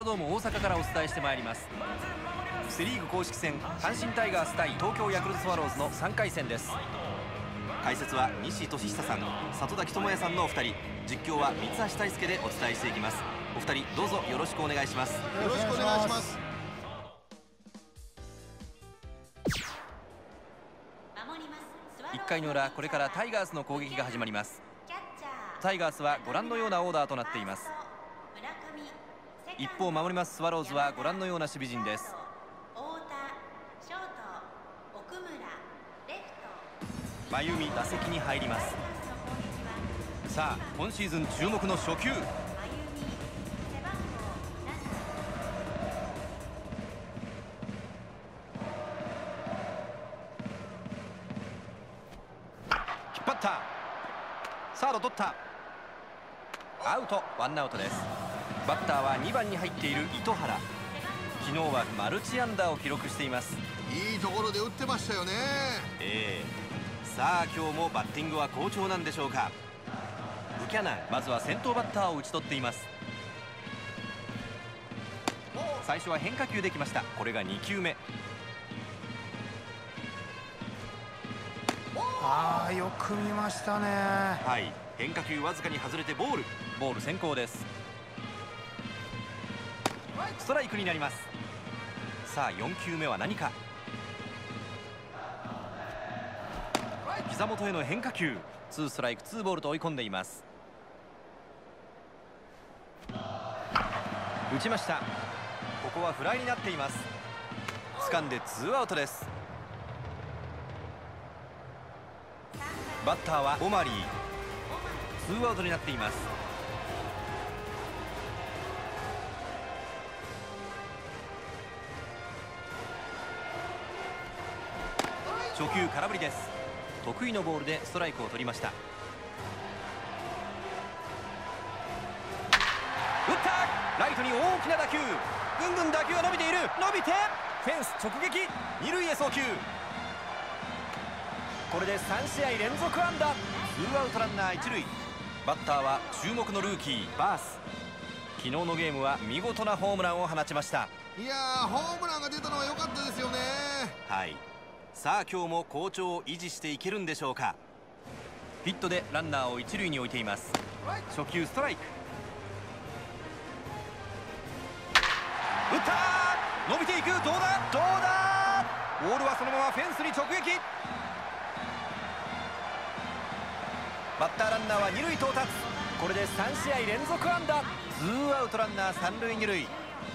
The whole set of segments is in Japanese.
どうも大阪からお伝えしてまいります。セ・リーグ公式戦、阪神タイガース対東京ヤクルトスワローズの3回戦です。解説は西俊久さん、里崎智也さんのお二人、実況は三橋大輔でお伝えしていきます。お二人どうぞよろしくお願いします。 よろしくお願いします。 1回の裏、これからタイガースの攻撃が始まります。タイガースはご覧のようなオーダーとなっています。一方、守りますスワローズはご覧のような守備陣です。真由美、打席に入ります。さあ、今シーズン注目の初球。引っ張った。サード取った。アウト、ワンアウトです。バッターは2番に入っている糸原。昨日はマルチアンダーを記録しています。 いいところで打ってましたよね。 さあ、今日もバッティングは好調なんでしょうか。ブキャナン、まずは先頭バッターを打ち取っています。最初は変化球できました。これが2球目。 よく見ましたね。 はい、変化球わずかに外れてボール先行です。ストライクになります。さあ、4球目は何か。膝元への変化球。2ストライク2ボールと追い込んでいます。打ちました。ここはフライになっています。掴んで2アウトです。バッターはオマリー。2アウトになっています。初球空振りです。得意のボールでストライクを取りました。打った。ライトに大きな打球。ぐんぐん打球が伸びている。伸びてフェンス直撃。二塁へ送球。これで3試合連続安打。2アウトランナー1塁。バッターは注目のルーキーバース。昨日のゲームは見事なホームランを放ちました。 いやー、ホームランが出たのは良かったですよね。 はい、さあ今日も好調を維持していけるんでしょうか。ヒットでランナーを1塁に置いています。初球ストライク。打った。伸びていく。どうだボールはそのままフェンスに直撃。バッターランナーは2塁到達。これで3試合連続安打。2アウトランナー3塁2塁。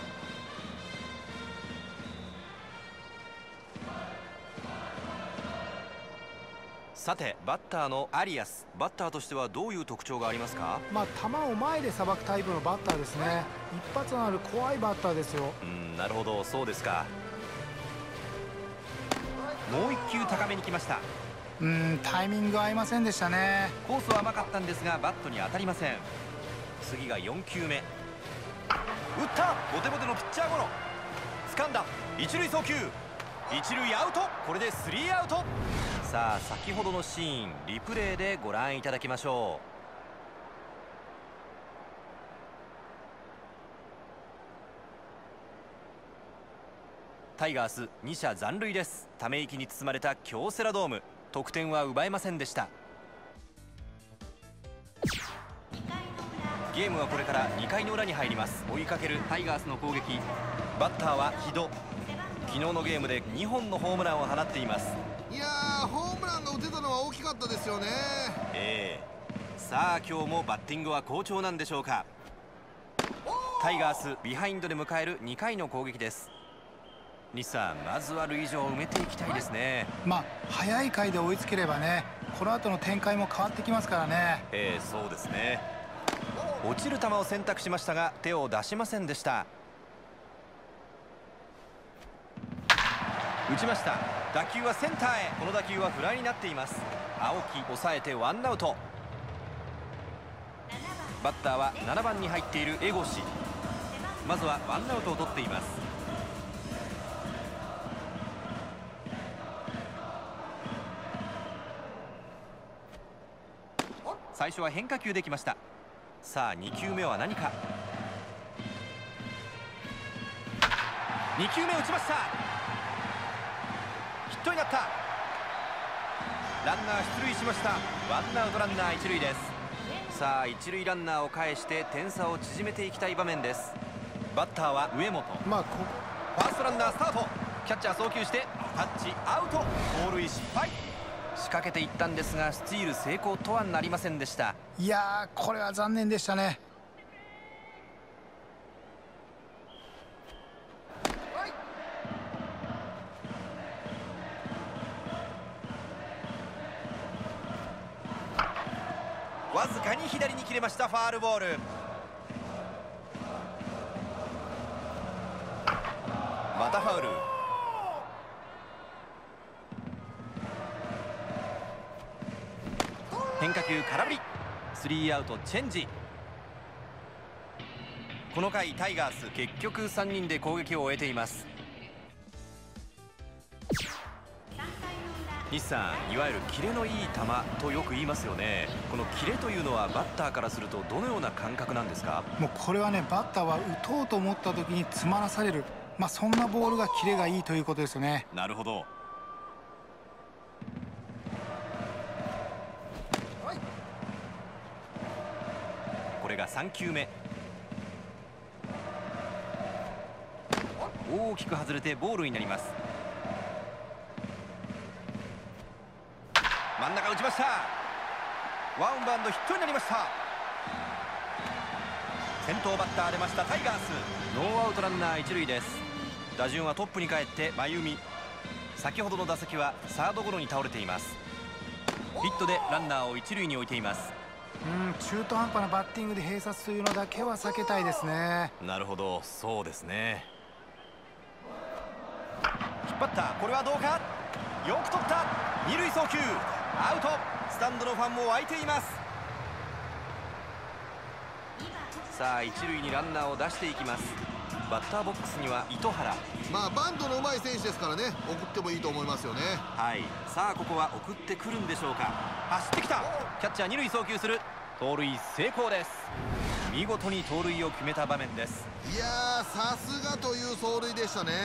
さて、バッターのアリアス。バッターとしてはどういう特徴がありますか。 球を前でさばくタイプのバッターですね。一発のある怖いバッターですよ。 なるほど、そうですか。もう1球高めに来ました。 タイミング合いませんでしたね。 コースは甘かったんですがバットに当たりません。次が4球目。打った。ボテボテのピッチャーゴロ。掴んだ。一塁送球。一塁アウト。これで3アウト。さあ、先ほどのシーンリプレイでご覧いただきましょう。タイガース2者残塁です。ため息に包まれた京セラドーム。得点は奪えませんでした。ゲームはこれから2回の裏に入ります。追いかけるタイガースの攻撃。バッターは木戸。昨日のゲームで2本のホームランを放っています。 いやー、ホームランが打てたのは大きかったですよね。 さあ今日もバッティングは好調なんでしょうか。タイガースビハインドで迎える2回の攻撃です。西さん、まずは塁上を埋めていきたいですね。 早い回で追いつければね、この後の展開も変わってきますからね。 そうですね。落ちる球を選択しましたが手を出しませんでした。打ちました。打球はセンターへ。この打球はフライになっています。青木抑えてワンアウト。バッターは7番に入っている江越。まずはワンアウトを取っています。最初は変化球できました。さあ2球目は何か。 2球目打ちました。ヒットになった。ランナー出塁しました。ワンアウトランナー1塁です。さあ1塁ランナーを返して点差を縮めていきたい場面です。バッターは上本。ファーストランナースタート。キャッチャー送球してタッチアウト。盗塁失敗。仕掛けていったんですがスチール成功とはなりませんでした。 いやー、これは残念でしたね。 わずかに左に切れました。ファールボール。またファウル。変化球空振り。スリーアウトチェンジ。この回タイガース結局3人で攻撃を終えています。西さん、いわゆるキレのいい球とよく言いますよね。このキレというのはバッターからするとどのような感覚なんですか？ もうこれはね、バッターは打とうと思った時に詰まらされる、そんなボールがキレがいいということですよね。 なるほど。これが3球目。大きく外れてボールになります。真ん中打ちました。ワンバウンドヒットになりました。先頭バッター出ましたタイガース。ノーアウトランナー1塁です。打順はトップに帰って真由美。先ほどの打席はサードゴロに倒れています。ヒットでランナーを1塁に置いています。 中途半端なバッティングで併殺というのだけは避けたいですね。 なるほど、そうですね。引っ張った。これはどうか。よく取った。二塁送球アウト。スタンドのファンも沸いています。さあ1塁にランナーを出していきます。バッターボックスには糸原。 バントの上手い選手ですからね、送ってもいいと思いますよね。 はい、さあここは送ってくるんでしょうか。走ってきた。キャッチャー二塁送球する。盗塁成功です。見事に盗塁を決めた場面です。 いやー、さすがという走塁でしたね。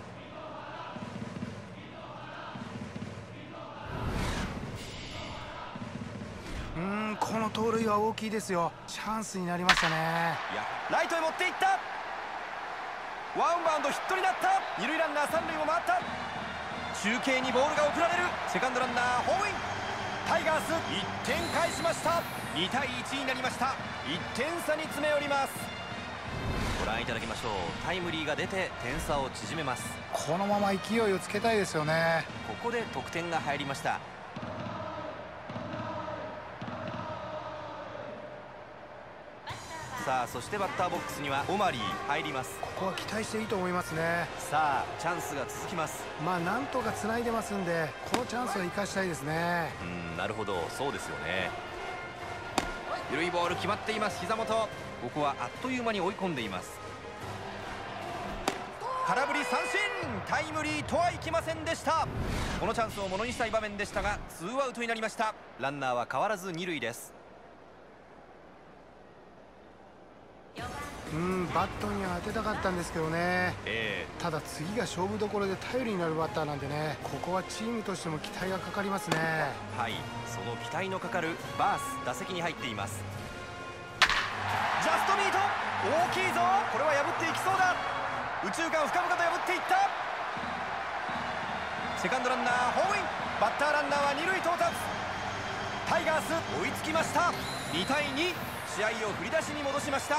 この盗塁は大きいですよ。チャンスになりましたね。 いや、ライトへ持っていった。ワンバウンドヒットになった。二塁ランナー三塁も回った。中継にボールが送られる。セカンドランナーホームイン。タイガース1点返しました。2対1になりました。1点差に詰め寄ります。ご覧いただきましょう。タイムリーが出て点差を縮めます。 このまま勢いをつけたいですよね。 ここで得点が入りました。さあそしてバッターボックスにはオマリー入ります。 ここは期待していいと思いますね。 さあチャンスが続きます。 なんとかつないでますんで、このチャンスは生かしたいですね。 なるほど、そうですよね。緩いボール決まっています。膝元。ここはあっという間に追い込んでいます。空振り三振。タイムリーとはいきませんでした。このチャンスをものにしたい場面でしたがツーアウトになりました。ランナーは変わらず二塁です。 バットには当てたかったんですけどね。ただ次が勝負どころで頼りになるバッターなんでね、ここはチームとしても期待がかかりますね。 はい、その期待のかかるバース打席に入っています。ジャストミート。大きいぞ。これは破っていきそうだ。右中間深々と破っていった。セカンドランナーホームイン。バッターランナーは二塁到達。タイガース追いつきました。2対2。試合を振り出しに戻しました。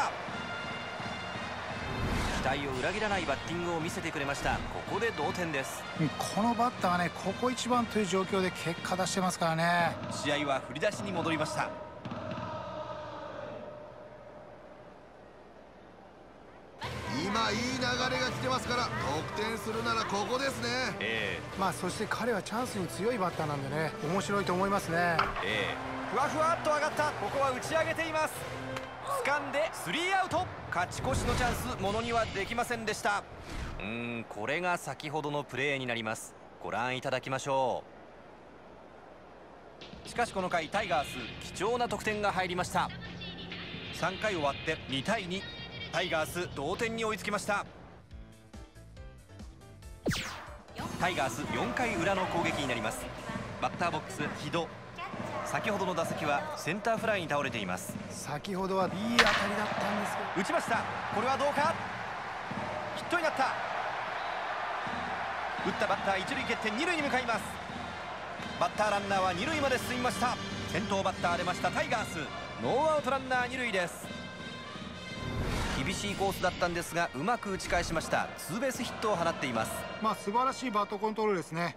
期待を裏切らないバッティングを見せてくれました。ここで同点です。 このバッターはね、ここ一番という状況で結果出してますからね。 試合は振り出しに戻りました。 今いい流れが来てますから、得点するならここですね。 そして彼はチャンスに強いバッターなんでね、面白いと思いますね。 ふわふわっと上がった。ここは打ち上げています。掴んでスリーアウト。勝ち越しのチャンスものにはできませんでした。これが先ほどのプレーになります。ご覧いただきましょう。しかしこの回タイガース貴重な得点が入りました。3回終わって2対2。タイガース同点に追いつきました。 タイガース4回裏の攻撃になります。バッターボックス木戸、先ほどの打席はセンターフライに倒れています。 先ほどはいい当たりだったんですけど、 打ちました。これはどうか、ヒットになった。打ったバッター一塁蹴って二塁に向かいます。バッターランナーは二塁まで進みました。先頭バッター出ましたタイガース、ノーアウトランナー二塁です。厳しいコースだったんですがうまく打ち返しました。ツーベースヒットを放っています。 素晴らしいバットコントロールですね。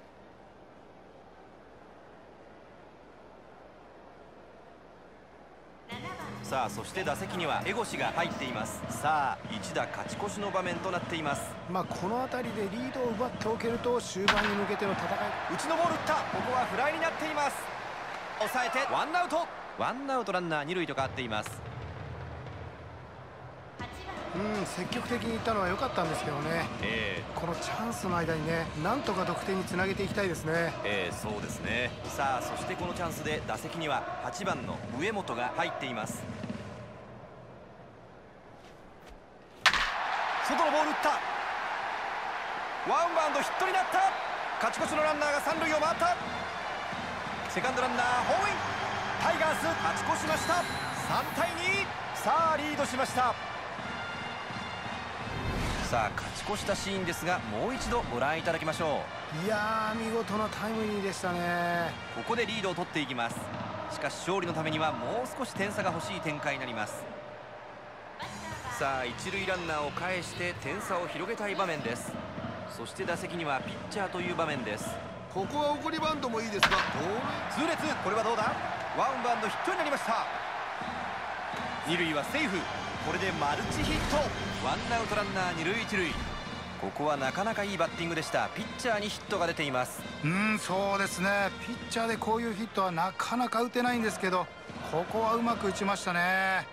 さあそして打席には江越が入っています。さあ一打勝ち越しの場面となっています。 この辺りでリードを奪っておけると終盤に向けての戦い。 内のボール打った。ここはフライになっています。抑えてワンアウト。ワンアウトランナー二塁と変わっています。 積極的にいったのは良かったんですけどね、このチャンスの間にね、なんとか得点につなげていきたいですね。 そうですね。さあそしてこのチャンスで打席には8番の上本が入っています。外のボール打った。ワンバウンドヒットになった。勝ち越しのランナーが三塁を回った。セカンドランナーホームイン。タイガース勝ち越しました。3対2。さあリードしました。さあ勝ち越したシーンですがもう一度ご覧いただきましょう。 いやー、見事なタイムリーでしたね。 ここでリードを取っていきます。しかし勝利のためにはもう少し点差が欲しい展開になります。さあ一塁ランナーを返して点差を広げたい場面です。そして打席にはピッチャーという場面です。 ここは送りバントもいいですが、 痛烈。これはどうだ。ワンバウンドヒットになりました。二塁はセーフ。これでマルチヒット。ワンアウトランナー二塁一塁。ここはなかなかいいバッティングでした。ピッチャーにヒットが出ています。 そうですね。ピッチャーでこういうヒットはなかなか打てないんですけど、ここはうまく打ちましたね。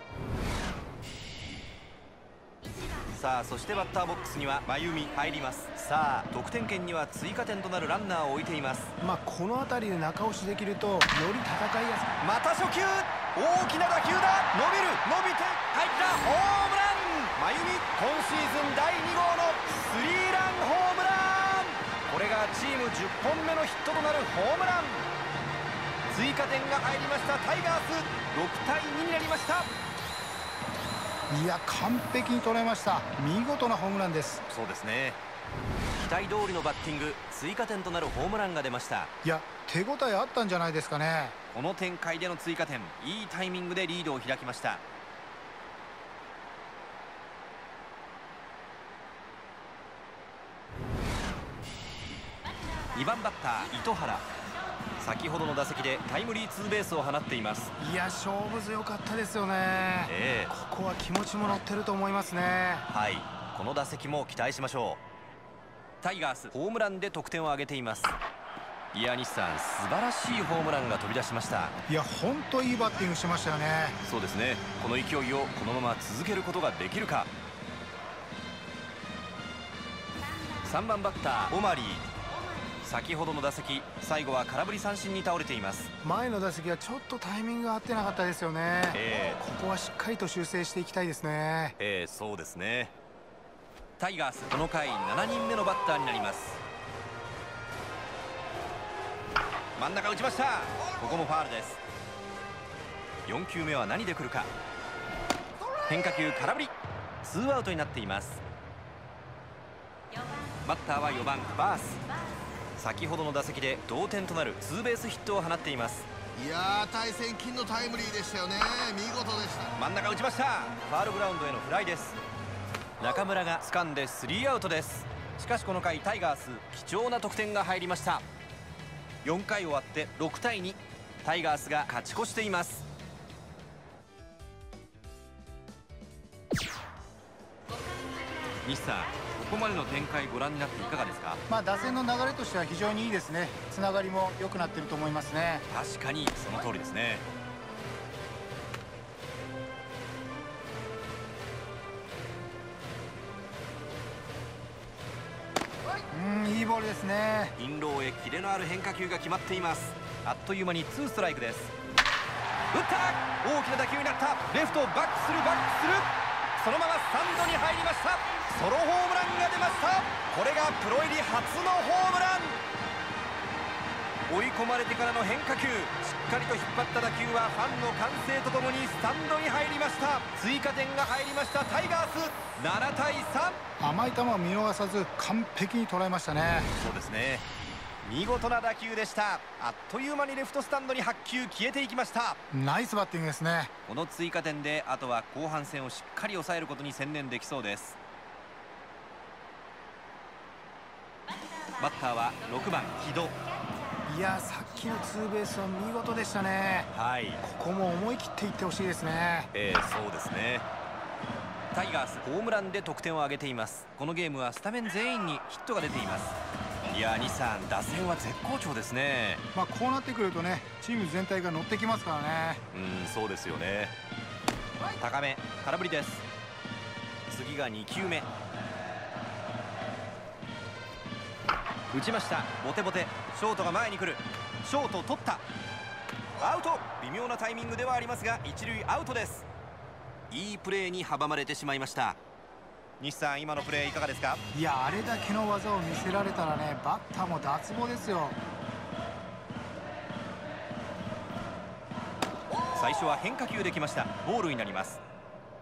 さあそしてバッターボックスには真由美入ります。さあ得点圏には追加点となるランナーを置いています。 この辺りで中押しできるとより戦いやすく。 また初球、大きな打球だ。伸びる、伸びて入った。ホームラン。真由美今シーズン第2号のスリーランホームラン。これがチーム10本目のヒットとなるホームラン。追加点が入りました。タイガース6対2になりました。 いや、完璧に捉えました。見事なホームランです。 そうですね。期待通りのバッティング、追加点となるホームランが出ました。 いや、手応えあったんじゃないですかね。 この展開での追加点、いいタイミングでリードを開きました。2番バッター糸原、先ほどの打席でタイムリーツーベースを放っています。 いや、勝負強かったですよね。ここは気持ちも乗ってると思いますね。 はい、この打席も期待しましょう。タイガースホームランで得点を挙げています。いや、西さん、素晴らしいホームランが飛び出しました。 いや、本当いいバッティングしましたよね。 そうですね。この勢いをこのまま続けることができるか。3番バッターオマリー、先ほどの打席最後は空振り三振に倒れています。 前の打席はちょっとタイミングが合ってなかったですよね。ここはしっかりと修正していきたいですね。 そうですね。タイガースこの回7人目のバッターになります。真ん中打ちました。ここもファールです。4球目は何で来るか。変化球空振り。ツーアウトになっています。バッターは4番バース、先ほどの打席で同点となるツーベースヒットを放っています。 いやー、対戦金のタイムリーでしたよね。見事でした。 真ん中打ちました。ファウルグラウンドへのフライです。中村が掴んでスリーアウトです。しかしこの回タイガース貴重な得点が入りました。4回終わって6対2、タイガースが勝ち越しています。西さん、ここまでの展開ご覧になっていかがですか。 打線の流れとしては非常にいいですね。つながりも良くなっていると思いますね。 確かにその通りですね。 いいボールですね。 インローへキレのある変化球が決まっています。あっという間にツーストライクです。打った。大きな打球になった。レフトバックするバックする。そのままスタンドに入りました。ソロホームランが出ました。これがプロ入り初のホームラン。追い込まれてからの変化球、しっかりと引っ張った打球はファンの歓声とともにスタンドに入りました。追加点が入りましたタイガース。7対3。 甘い球を見逃さず完璧に捉えましたね。 そうですね、見事な打球でした。あっという間にレフトスタンドに8球消えていきました。 ナイスバッティングですね。 この追加点であとは後半戦をしっかり抑えることに専念できそうです。バッターは6番木戸。 いや、さっきのツーベースは見事でしたね。 はい、 ここも思い切っていってほしいですね。 そうですね。タイガースホームランで得点を挙げています。このゲームはスタメン全員にヒットが出ています。いや、西さん、打線は絶好調ですね。 こうなってくるとね、チーム全体が乗ってきますからね。 そうですよね。高め、空振りです。次が2球目。打ちました。ボテボテ。ショートが前に来る。ショート取った。アウト。微妙なタイミングではありますが一塁アウトです。いいプレーに阻まれてしまいました。西さん、今のプレーいかがですか？ いや、あれだけの技を見せられたらね、バッターも脱帽ですよ。 最初は変化球できました。ボールになります。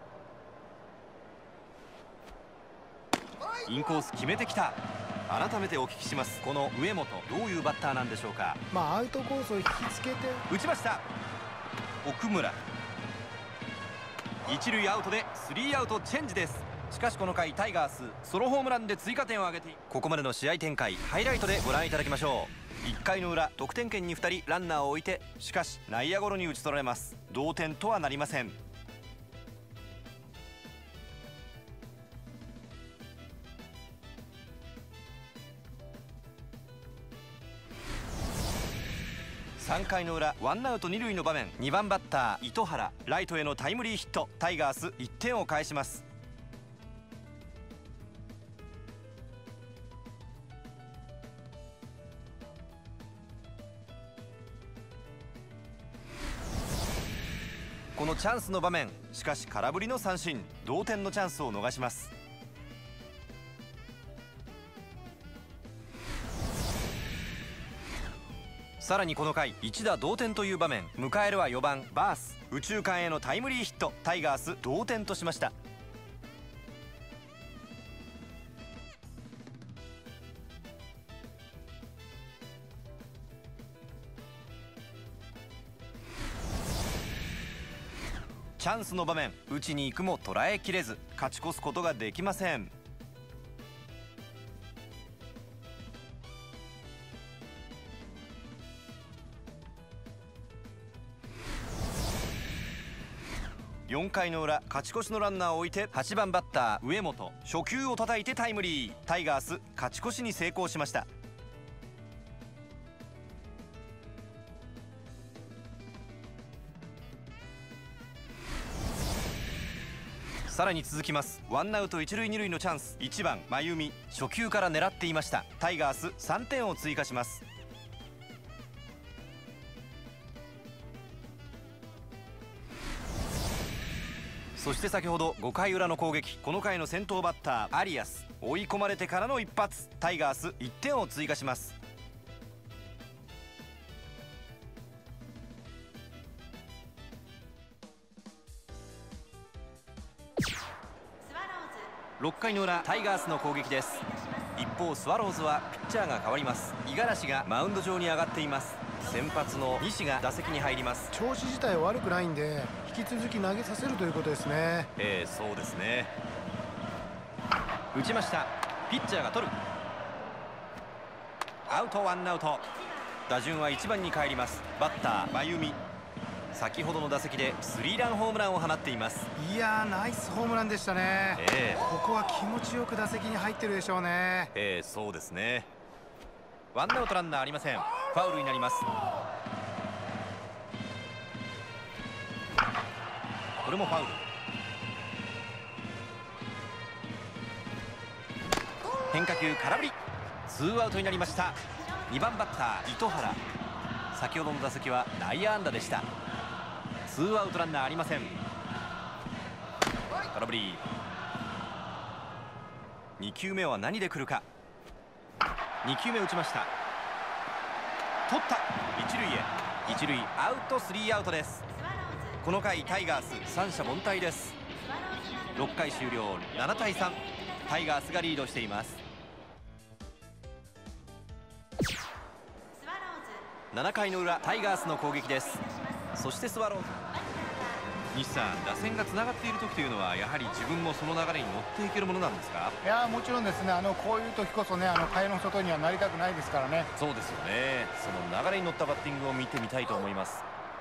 インコース決めてきた。改めてお聞きします。この上本、どういうバッターなんでしょうか？ アウトコースを引きつけて打ちました。奥村、一塁アウトで3アウトチェンジです。しかしこの回タイガースソロホームランで追加点を挙げて、ここまでの試合展開ハイライトでご覧いただきましょう。1回の裏、得点圏に2人ランナーを置いて、しかし内野ゴロに打ち取られます。同点とはなりません。3回の裏、ワンアウト2塁の場面、2番バッター糸原、ライトへのタイムリーヒット。タイガース1点を返します。このチャンスの場面、しかし空振りの三振。同点のチャンスを逃します。さらにこの回、一打同点という場面、迎えるは4番バース。右中間へのタイムリーヒット。タイガース同点としました。チャンスの場面、打ちに行くも捉えきれず、勝ち越すことができません。4回の裏、勝ち越しのランナーを置いて8番バッター上本、初球を叩いてタイムリー。タイガース勝ち越しに成功しました。さらに続きます。ワンアウト1塁2塁のチャンス、1番真由美、初球から狙っていました。タイガース3点を追加します。そして先ほど5回裏の攻撃、この回の先頭バッターアリアス、追い込まれてからの一発。タイガース1点を追加します。6回の裏、タイガースの攻撃です。一方スワローズはピッチャーが変わります。五十嵐がマウンド上に上がっています。先発の西が打席に入ります。 調子自体悪くないんで、引き続き投げさせるということですね。 そうですね。打ちました。ピッチャーが取る。アウト、ワンアウト。打順は1番に帰ります。バッター真由美、先ほどの打席でスリーランホームランを放っています。 いやー、ナイスホームランでしたね。ここは気持ちよく打席に入ってるでしょうね。 そうですね。ワンアウトランナーありません。ファウルになります。これもファウル。変化球空振り。ツーアウトになりました。2番バッター糸原、先ほどの打席は内野安打でした。ツーアウトランナーありません。空振り。 2球目は何で来るか。2球目打ちました。取った。一塁へ。一塁アウト、スリーアウトです。この回タイガース三者凡退です。6回終了、7対3、タイガースがリードしています。7回の裏、タイガースの攻撃です。そしてスワローズ。西さん、打線がつながっている時というのはやはり自分もその流れに乗っていけるものなんですか？ いやもちろんですね。こういう時こそね、替えの外にはなりたくないですからね。 そうですよね。その流れに乗ったバッティングを見てみたいと思います。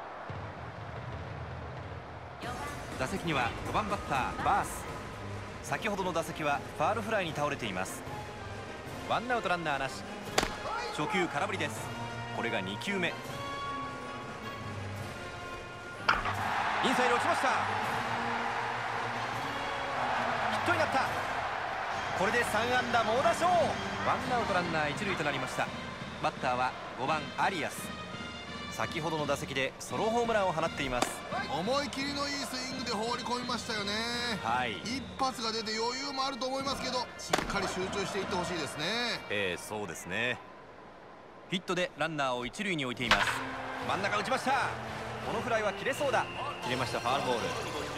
打席には5番バッターバース。先ほどの打席はファールフライに倒れています。ワンアウトランナーなし。初球空振りです。これが2球目。インサイド落ちました。ヒットになった。これで3安打猛打賞。ワンアウトランナー一塁となりました。バッターは5番アリアス。先ほどの打席でソロホームランを放っています。 思い切りのいいスイングで放り込みましたよね。はい、一発が出て余裕もあると思いますけど、しっかり集中していってほしいですね。 そうですね。ヒットでランナーを一塁に置いています。真ん中打ちました。このフライは切れそうだ。切れました。ファウルボール。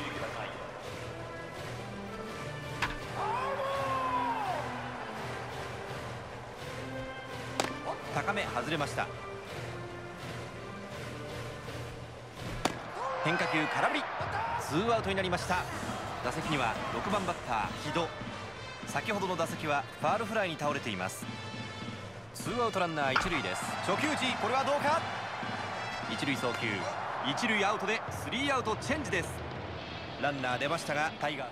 高め外れました。変化球空振り。ツーアウトになりました。打席には6番バッター木戸。先ほどの打席はファールフライに倒れています。ツーアウトランナー一塁です。初球打ち、これはどうか。一塁送球、一塁アウトでスリーアウトチェンジです。ランナー出ましたがタイガー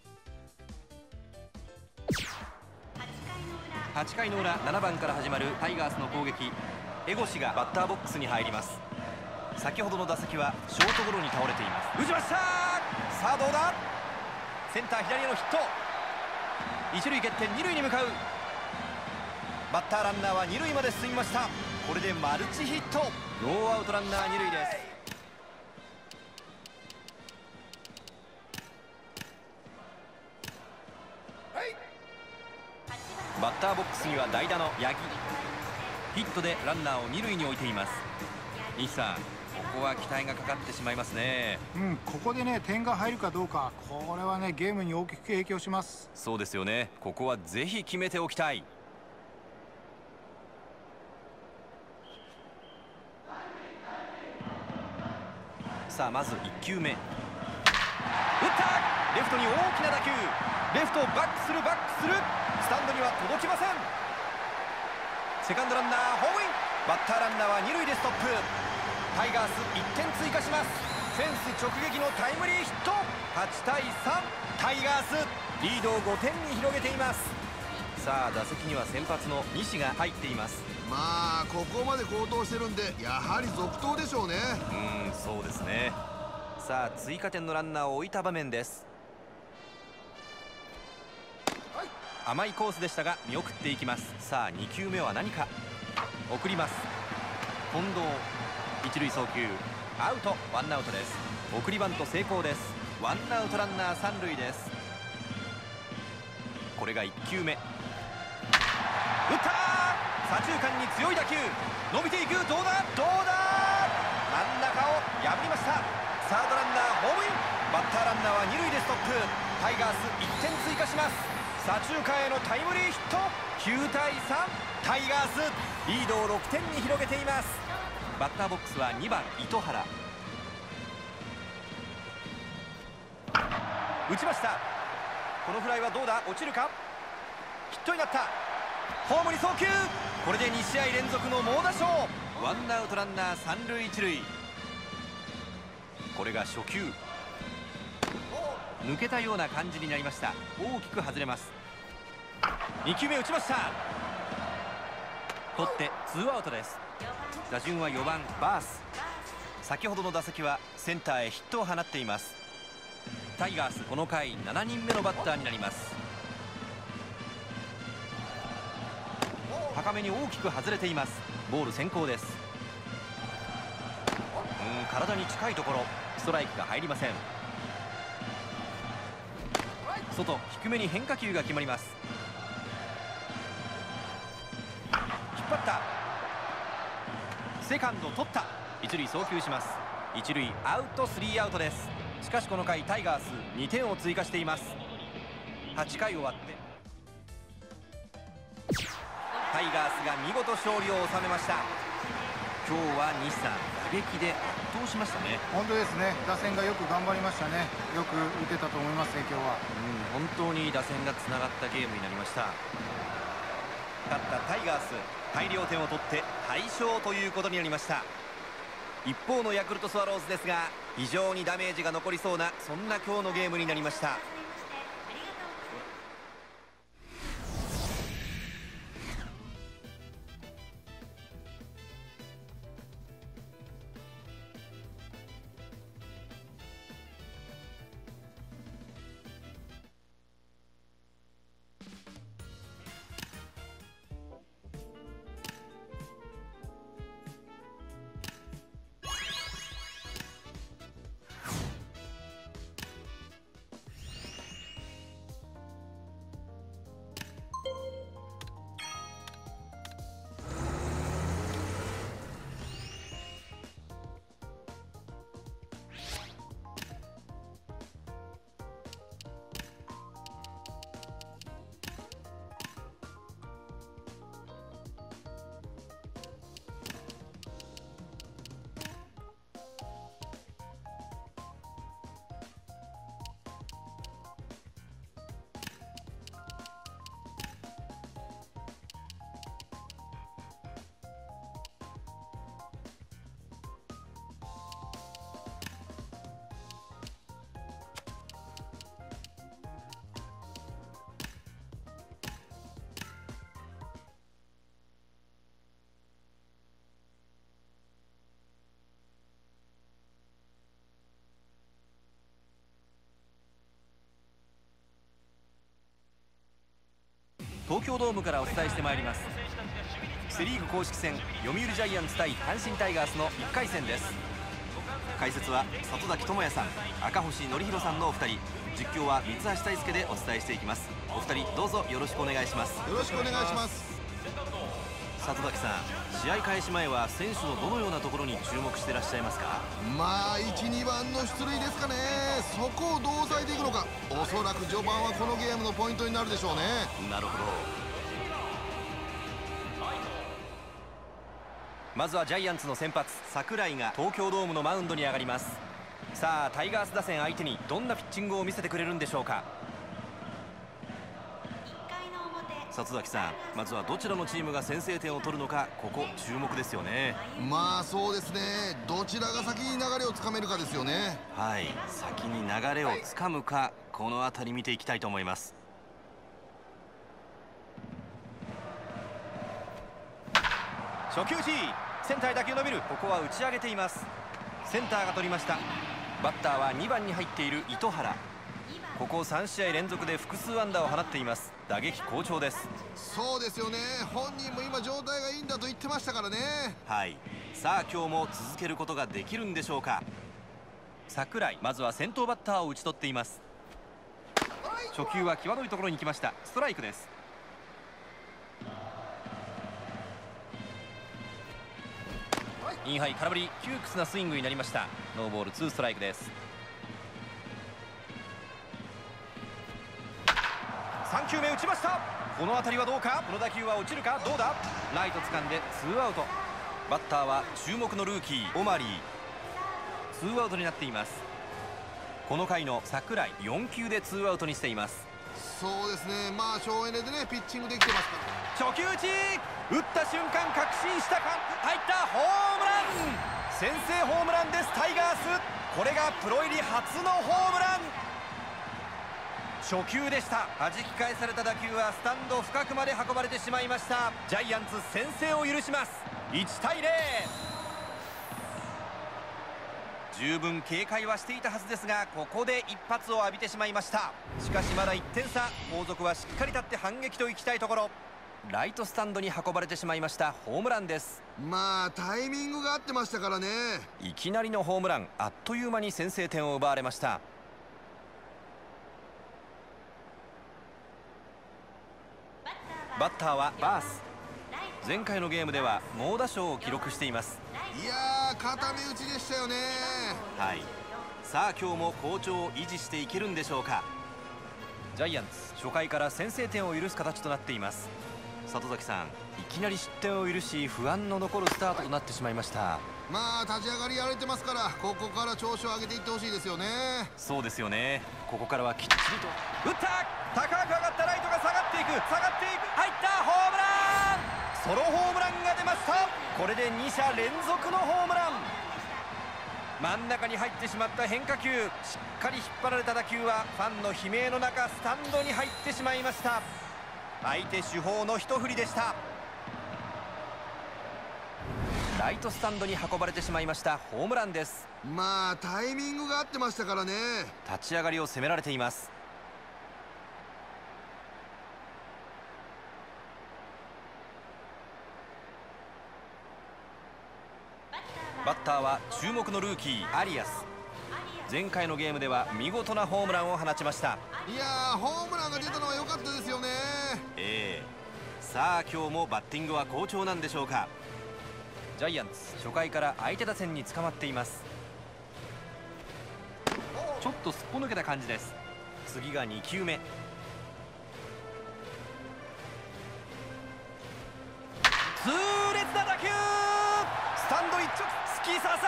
8回の裏、7番から始まるタイガースの攻撃。江越がバッターボックスに入ります。先ほどの打席はショートゴロに倒れています。打ちました。さあどうだ。センター左へのヒット。一塁蹴って二塁に向かう。バッターランナーは二塁まで進みました。これでマルチヒット。ノーアウトランナー二塁です。バッターボックスには代打の八木。ヒットでランナーを二塁に置いています。西さん、ここは期待がかかってしまいますね。 ここでね点が入るかどうか、これはねゲームに大きく影響します。 そうですよね。ここはぜひ決めておきたい。さあまず1球目。打った。レフトに大きな打球。レフトバックするバックする。スタンドには届きません。セカンドランナーホームイン。バッターランナーは二塁でストップ。タイガース1点追加します。フェンス直撃のタイムリーヒット。8対3、タイガースリードを5点に広げています。さあ打席には先発の西が入っています。 まあここまで好投してるんで、やはり続投でしょうね。 そうですね。さあ追加点のランナーを置いた場面です。甘いコースでしたが見送っていきます。さあ2球目は何か。送ります。近藤。一塁送球アウト。ワンアウトです。送りバント成功です。ワンアウトランナー三塁です。これが1球目。打ったー。左中間に強い打球。伸びていく。どうだどうだ。真ん中を破りました。サードランナーホームイン。バッターランナーは二塁でストップ。タイガース1点追加します。左中間へのタイムリーヒット。9対3、タイガースリードを6点に広げています。バッターボックスは2番糸原。打ちました。このフライはどうだ。落ちるか。ヒットになった。ホームに送球。これで2試合連続の猛打賞。ワンアウトランナー三塁一塁。これが初球。抜けたような感じになりました。大きく外れます。2球目打ちました。取ってツーアウトです。打順は4番バース。先ほどの打席はセンターへヒットを放っています。タイガースこの回7人目のバッターになります。高めに大きく外れています。ボール先行です。体に近いところ。ストライクが入りません。外低めに変化球が決まります。 張った。セカンド取った。一塁送球します。一塁アウト、スリーアウトです。しかしこの回タイガース2点を追加しています。8回終わってタイガースが見事勝利を収めました。今日は西さん、打撃で圧倒しましたね。 本当ですね。打線がよく頑張りましたね。よく打てたと思いますね、今日は。 本当に打線がつながったゲームになりました。勝ったタイガース、大量点を取って大勝ということになりました。一方のヤクルトスワローズですが、非常にダメージが残りそうな、そんな今日のゲームになりました。東京ドームからお伝えしてまいります。セ・リーグ公式戦、読売ジャイアンツ対阪神タイガースの1回戦です。解説は里崎智也さん、赤星憲広さんのお二人、実況は三橋大輔でお伝えしていきます。お二人どうぞよろしくお願いします。 よろしくお願いします。 里崎さん、試合開始前は選手のどのようなところに注目してらっしゃいますか？ まあ1、2番の出塁ですかね。そこをどう抑えていくのか、おそらく序盤はこのゲームのポイントになるでしょうね。 なるほど。まずはジャイアンツの先発櫻井が東京ドームのマウンドに上がります。さあタイガース打線相手にどんなピッチングを見せてくれるんでしょうか。里崎さん、まずはどちらのチームが先制点を取るのか、ここ注目ですよね。 まあそうですね。どちらが先に流れをつかめるかですよね。 はい、先に流れをつかむか、この辺り見ていきたいと思います。初球打ち、センターへ打球伸びる。ここは打ち上げています。センターが取りました。バッターは2番に入っている糸原。ここ3試合連続で複数安打を放っています。打撃好調です。 そうですよね。本人も今状態がいいんだと言ってましたからね。 はい、さあ今日も続けることができるんでしょうか。櫻井、まずは先頭バッターを打ち取っています。初球は際どいところに来ました。ストライクです。インハイ空振り、窮屈なスイングになりました。ノーボール2ストライクです。3球目打ちました。この当たりはどうか。この打球は落ちるか。どうだ。ライト掴んで2アウト。バッターは注目のルーキーオマリー。2アウトになっています。この回の櫻井4球で2アウトにしています。 そうですね。まあ省エネでねピッチングできてますから。 初球打ち、打った瞬間確信したか。入った。ホームラン、先制ホームランです。タイガース、これがプロ入り初のホームラン。初球でした。弾き返された打球はスタンド深くまで運ばれてしまいました。ジャイアンツ先制を許します。1対0。十分警戒はしていたはずですが、ここで一発を浴びてしまいました。しかしまだ1点差。後続はしっかり立って反撃といきたいところ。ライトスタンドに運ばれてしまいました。ホームランです。 まあタイミングが合ってましたからね。 いきなりのホームラン、あっという間に先制点を奪われました。バッターはバース。 前回のゲームでは猛打賞を記録しています。 いやー、固め打ちでしたよね。 はい。さあ今日も好調を維持していけるんでしょうか。ジャイアンツ初回から先制点を許す形となっています。里崎さん、いきなり失点を許し不安の残るスタートとなってしまいました。 まあ立ち上がりやられてますから、ここから調子を上げていってほしいですよね。 そうですよね。ここからはきっちりと打った。高く上がったライトが下がっていく、入ったホームラン。ソロホームランが出ました。これで2者連続のホームラン。真ん中に入ってしまった変化球、しっかり引っ張られた打球はファンの悲鳴の中スタンドに入ってしまいました。相手主砲の一振りでした。ライトスタンドに運ばれてしまいました。ホームランです。 まあタイミングが合ってましたからね。 立ち上がりを攻められています。バッターは注目のルーキーアリアス。前回のゲームでは見事なホームランを放ちました。 いやー、ホームランが出たのは良かったですよね。 さあ今日もバッティングは好調なんでしょうか。ジャイアンツ初回から相手打線に捕まっています。ちょっとすっぽ抜けた感じです。次が2球目。痛烈な打球、スタンド一直突き刺さった。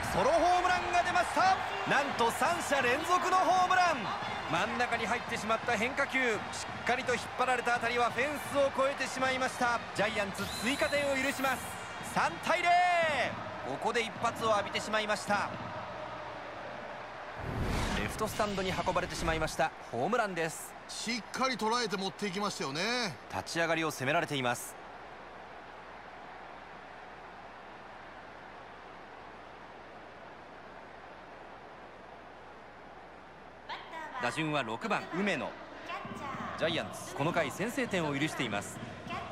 ソロホームランが出ました。なんと3者連続のホームラン。真ん中に入ってしまった変化球、しっかりと引っ張られた当たりはフェンスを越えてしまいました。ジャイアンツ追加点を許します。3対0。ここで一発を浴びてしまいました。レフトスタンドに運ばれてしまいました。ホームランです。 しっかり捉えて持っていきましたよね。 立ち上がりを攻められています。打順は6番梅野。ジャイアンツこの回先制点を許しています。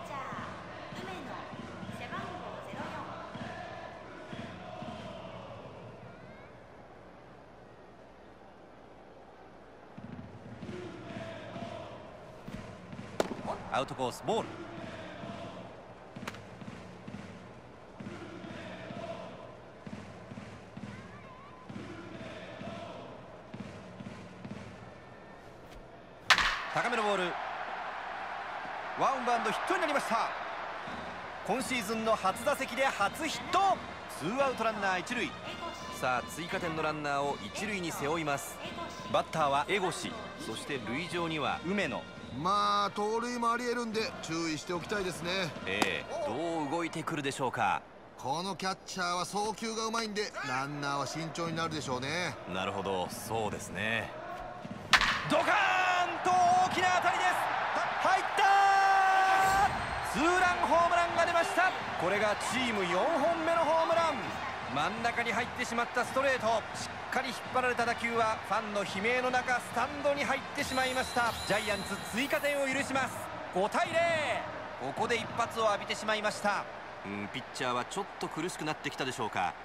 アウトコースボール。高めのボール、ワンバウンドヒットになりました。今シーズンの初打席で初ヒット。ツーアウトランナー一塁。さあ追加点のランナーを一塁に背負います。バッターは江越、そして塁上には梅野。 まあ盗塁もありえるんで注意しておきたいですね。 どう動いてくるでしょうか。 このキャッチャーは送球がうまいんでランナーは慎重になるでしょうね。 なるほど、そうですね。ドカーンと大きな当たりです。入った。ツーランホームランが出ました。これがチーム4本目のホームラン。真ん中に入ってしまったストレート、しっかり引っ張られた打球はファンの悲鳴の中スタンドに入ってしまいました。ジャイアンツ追加点を許します。5対0。ここで一発を浴びてしまいました。ピッチャーはちょっと苦しくなってきたでしょうか。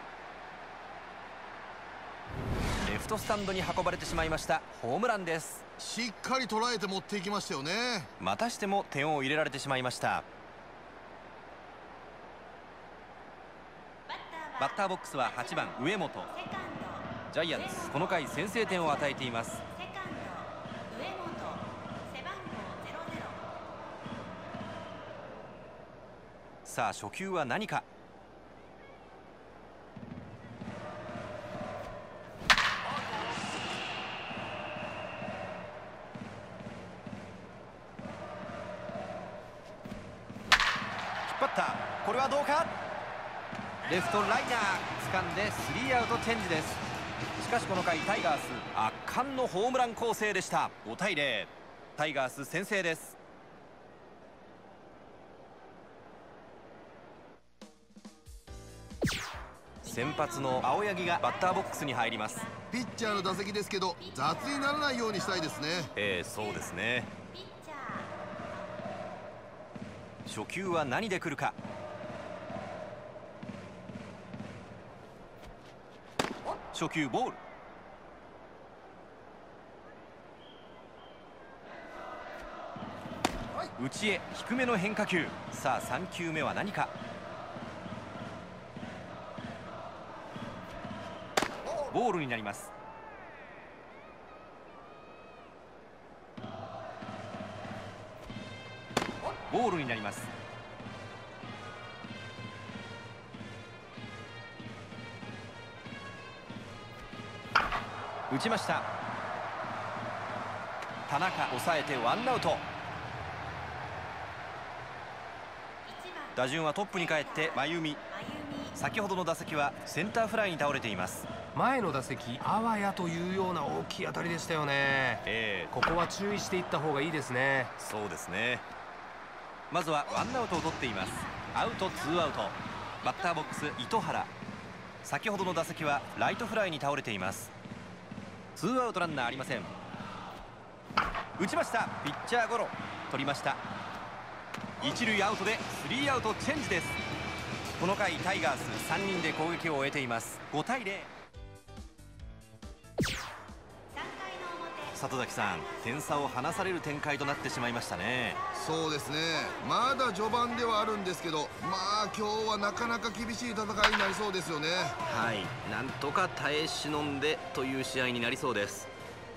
レフトスタンドに運ばれてしまいました。ホームランです。 しっかり捉えて持っていきましたよね。 またしても点を入れられてしまいました。バッターボックスは8番上本。ジャイアンツこの回先制点を与えています。さあ初球は何か。引っ張った。これはどうか。レフトライナー掴んでスリーアウトチェンジです。しかしこの回タイガース圧巻のホームラン攻勢でした。5対0。タイガース先制です。先発の青柳がバッターボックスに入ります。 ピッチャーの打席ですけど雑にならないようにしたいですね。 そうですね。初球は何で来るか。初球ボール。 内へ低めの変化球。さあ3球目は何か。ボールになります。ボールになります。打ちました。田中抑えてワンアウト。打順はトップに帰って真由美。先ほどの打席はセンターフライに倒れています。 前の打席あわやというような大きい当たりでしたよね。ここは注意していった方がいいですね。 そうですね。まずはワンアウトを取っています。アウトツーアウト。バッターボックス糸原。先ほどの打席はライトフライに倒れています。ツーアウトランナーありません。打ちました。ピッチャーゴロ。取りました。一塁アウトでスリーアウトチェンジです。この回タイガース3人で攻撃を終えています。5対0。里崎さん、点差を離される展開となってしまいましたね。 そうですね、まだ序盤ではあるんですけど、まあ今日はなかなか厳しい戦いになりそうですよね。 はい、なんとか耐え忍んでという試合になりそうです。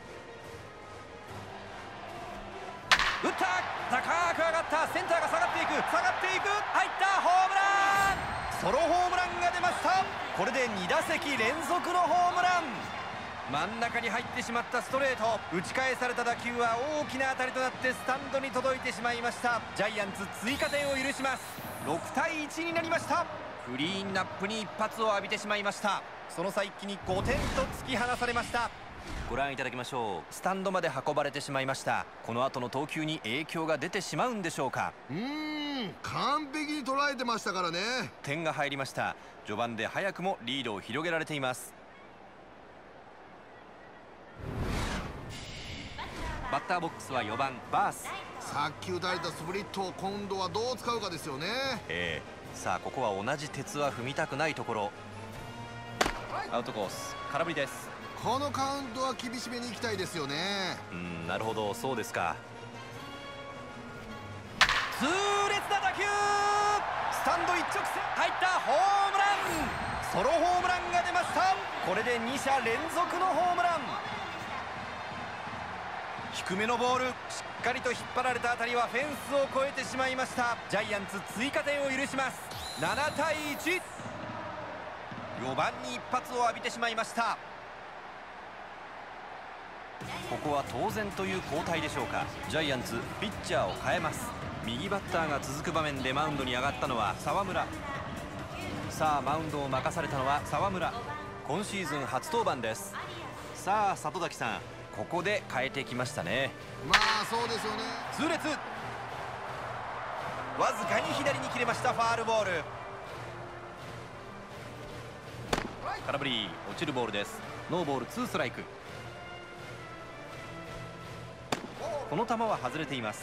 打った、高く上がった。センターが下がっていく、入ったホームラン。ソロホームランが出ました。これで2打席連続のホームラン。真ん中に入ってしまったストレート。打ち返された打球は大きな当たりとなってスタンドに届いてしまいました。ジャイアンツ追加点を許します。6対1になりました。クリーンナップに一発を浴びてしまいました。その差一気に5点と突き放されました。ご覧いただきましょう。スタンドまで運ばれてしまいました。この後の投球に影響が出てしまうんでしょうか。 完璧に捉えてましたからね。 点が入りました。序盤で早くもリードを広げられています。バッターボックスは4番バース。 さっき打たれたスプリットを今度はどう使うかですよね。 さあここは同じ鉄は踏みたくないところ。アウトコース、空振りです。 このカウントは厳しめにいきたいですよね。 なるほど、そうですか。痛烈な打球、スタンド一直線入った。ホームラン。ソロホームランが出ました。これで2者連続のホームラン。低めのボール、しっかりと引っ張られた当たりはフェンスを越えてしまいました。ジャイアンツ追加点を許します。7対1。4番に一発を浴びてしまいました。ここは当然という交代でしょうか。ジャイアンツピッチャーを変えます。右バッターが続く場面でマウンドに上がったのは沢村。さあマウンドを任されたのは沢村。今シーズン初登板です。さあ里崎さん、ここで変えてきましたね。 まあそうですよね。 痛烈、わずかに左に切れました。ファールボール。空振り、落ちるボールです。ノーボールツーストライク。この球は外れています。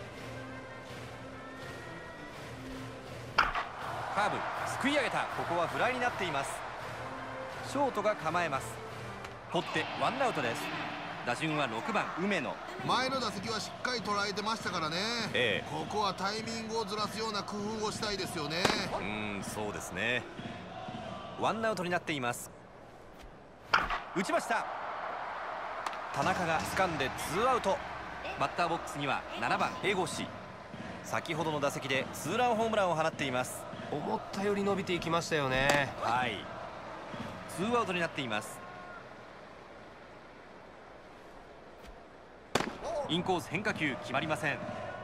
カーブ、すくい上げた。ここはフライになっています。ショートが構えます。取ってワンアウトです。打順は6番梅野。 前の打席はしっかり捉えてましたからね。ここはタイミングをずらすような工夫をしたいですよね。 そうですね。ワンアウトになっています。打ちました。田中が掴んでツーアウト。バッターボックスには7番江越。先ほどの打席でツーランホームランを放っています。 思ったより伸びていきましたよね。 はい、ツーアウトになっています。インコース変化球決まりません。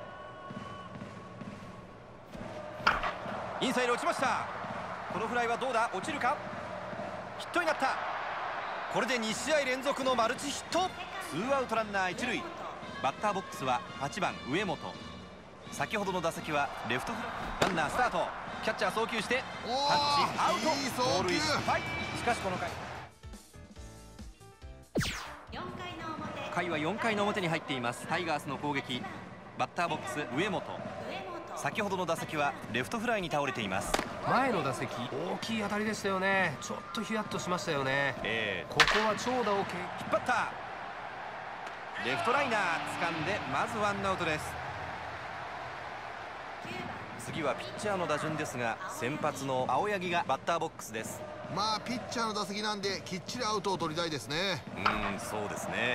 インサイド打ちました。このフライはどうだ、落ちるか。ヒットになった。これで2試合連続のマルチヒット。ツーアウトランナー一塁。バッターボックスは8番上本。先ほどの打席はレフトフライ。ランナースタート。キャッチャー送球してタッチアウト。 いい送球。 盗塁失敗。しかしこの回は4回の表に入っています。タイガースの攻撃。バッターボックス上本。先ほどの打席はレフトフライに倒れています。 前の打席大きい当たりでしたよね。ちょっとヒヤッとしましたよね。ここは長打を引っ張った。レフトライナー掴んでまずワンアウトです。 次はピッチャーの打順ですが、先発の青柳がバッターボックスです。 まあピッチャーの打席なんできっちりアウトを取りたいですね。 そうですね。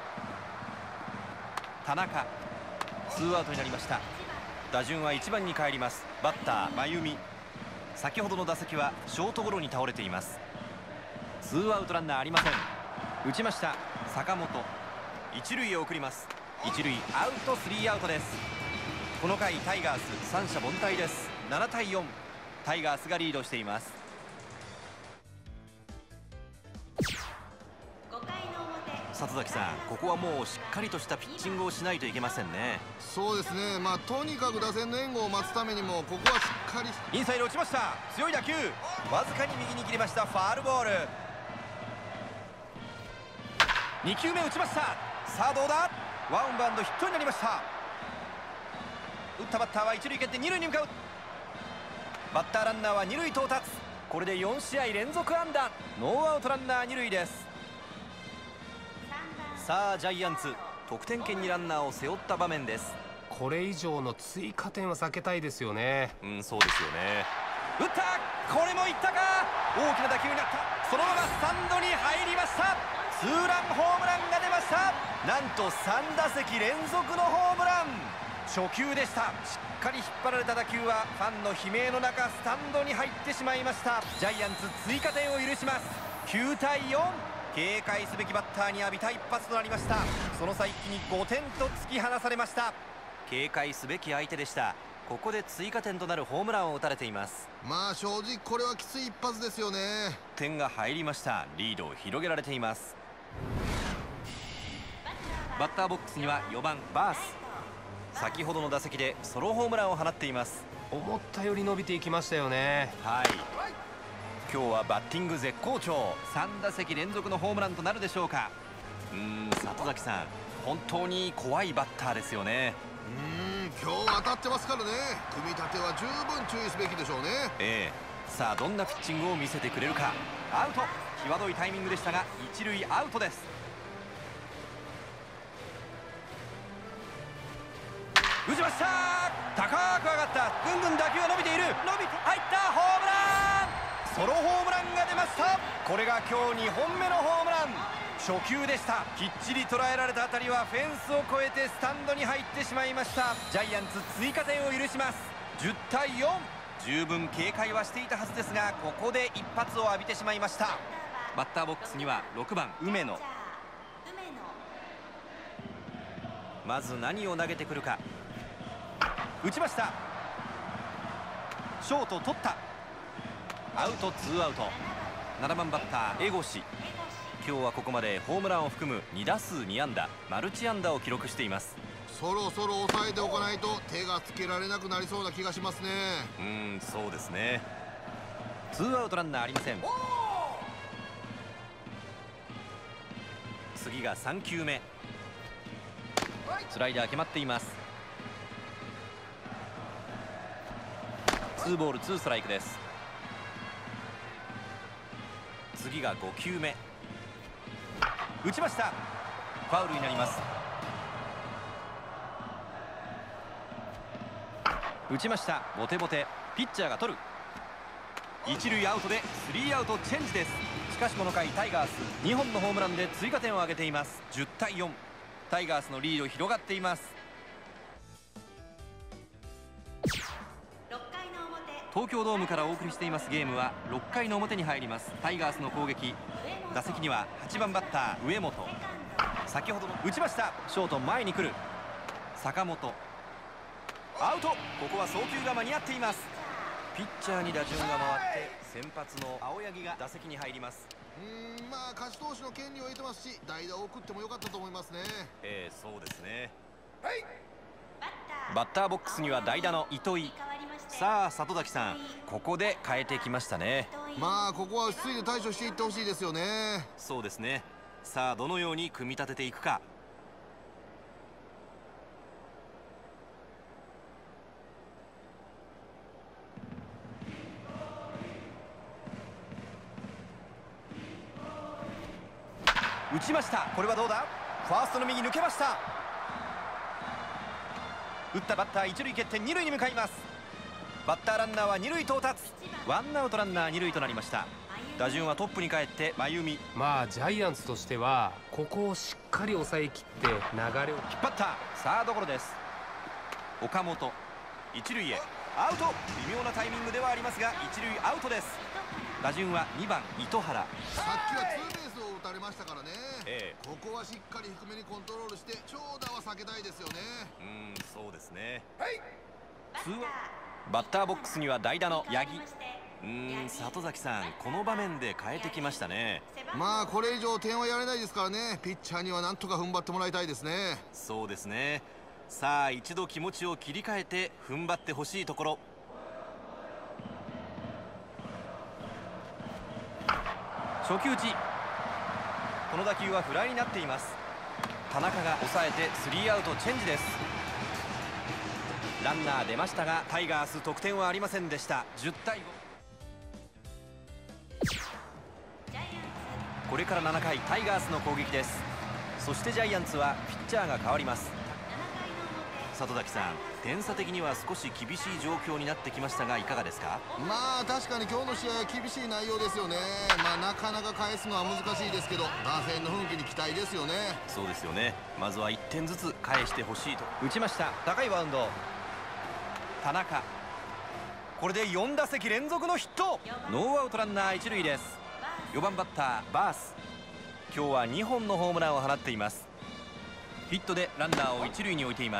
田中、ツーアウトになりました。打順は1番に帰ります。バッター真由美、先ほどの打席はショートゴロに倒れています。ツーアウトランナーありません。打ちました坂本、一塁へ送ります。一塁アウト、スリーアウトです。この回タイガース三者凡退です。7対4、タイガースがリードしています。里崎さん、ここはもうしっかりとしたピッチングをしないといけませんね。 そうですね。まあとにかく打線の援護を待つためにもここはしっかり。 インサイド落ちました。強い打球、わずかに右に切りました。ファールボール。2球目打ちました。さあどうだ。ワンバウンドヒットになりました。打ったバッターは一塁蹴って二塁に向かう。バッターランナーは二塁到達。これで4試合連続安打。ノーアウトランナー二塁です。さあジャイアンツ、得点圏にランナーを背負った場面です。 これ以上の追加点は避けたいですよね。 そうですよね。打った、これもいったか。大きな打球になった。そのままスタンドに入りました。ツーランホームランが出ました。なんと3打席連続のホームラン。初球でした。しっかり引っ張られた打球はファンの悲鳴の中スタンドに入ってしまいました。ジャイアンツ追加点を許します。9対4、警戒すべきバッターに浴びた一発となりました。その差一気に5点と突き放されました。警戒すべき相手でした。ここで追加点となるホームランを打たれています。 まあ正直これはきつい一発ですよね。 点が入りました。リードを広げられています。バッターボックスには4番バース。先ほどの打席でソロホームランを放っています。 思ったより伸びていきましたよね。 はい、今日はバッティング絶好調。3打席連続のホームランとなるでしょうか。里崎さん、本当に怖いバッターですよね。 今日当たってますからね。組み立ては十分注意すべきでしょうね。 さあどんなピッチングを見せてくれるか。アウト、際どいタイミングでしたが一塁アウトです。打ちました。高く上がった。ぐんぐん打球が伸びている。伸びて入った。ホームラン。ソロホームランが出ました。これが今日2本目のホームラン。初球でした。きっちり捉えられた当たりはフェンスを越えてスタンドに入ってしまいました。ジャイアンツ追加点を許します。10対4、十分警戒はしていたはずですが、ここで一発を浴びてしまいました。バッターボックスには6番梅野。まず何を投げてくるか。打ちました。ショート取った。アウト、ツーアウト。7番バッター江越。今日はここまでホームランを含む2打数2安打、マルチ安打を記録しています。 そろそろ抑えておかないと手がつけられなくなりそうな気がしますね。 そうですね。ツーアウトランナーありません。次が3球目。スライダー決まっています。ツーボールツーストライクです。次が5球目。打ちました。ファウルになります。打ちました。ボテボテ。ピッチャーが取る。一塁アウトでスリーアウトチェンジです。しかしこの回タイガース2本のホームランで追加点を挙げています。10対4、タイガースのリード広がっています。東京ドームからお送りしていますゲームは6回の表に入ります。タイガースの攻撃。打席には8番バッター上本。先ほどの打ちました。ショート前に来る。坂本アウト。ここは送球が間に合っています。ピッチャーに打順が回って先発の青柳が打席に入ります。 まあ勝ち投手の権利を得てますし、代打を送ってもよかったと思いますね。 そうですね。バッターボックスには代打の糸井。さあ里崎さん、ここで変えてきましたね。 まあここは落ち着いて対処していってほしいですよね。 そうですね。さあどのように組み立てていくか。打ちました。これはどうだ。ファーストの右抜けました。打ったバッター一塁蹴って二塁に向かいます。 バッターランナーは二塁到達。ワンアウトランナー二塁となりました。打順はトップに帰って真由美。 まあジャイアンツとしてはここをしっかり抑えきって流れを引っ張った。サードゴロです。岡本一塁へアウト。微妙なタイミングではありますが一塁アウトです。打順は2番糸原。 さっきはツーベースを打たれましたからね、ここはしっかり低めにコントロールして長打は避けたいですよね。 そうですね。バッターボックスには代打の八木。里崎さん、この場面で変えてきましたね。 まあこれ以上点はやれないですからね。ピッチャーにはなんとか踏ん張ってもらいたいですね。 そうですね。さあ一度気持ちを切り替えて踏ん張ってほしいところ。初球打ち。この打球はフライになっています。田中が抑えてスリーアウトチェンジです。ランナー出ましたがタイガース得点はありませんでした。10対5。これから7回タイガースの攻撃です。そしてジャイアンツはピッチャーが変わります。里崎さん、点差的には少し厳しい状況になってきましたがいかがですか？ まあ確かに今日の試合は厳しい内容ですよね。なかなか返すのは難しいですけど打線の奮起に期待ですよね。 そうですよね。まずは1点ずつ返してほしいと。打ちました。高いバウンド。田中、これで4打席連続のヒット。ノーアウトランナー1塁です。4番バッターバース、今日は2本のホームランを放っています。ヒットでランナーを1塁に置いています。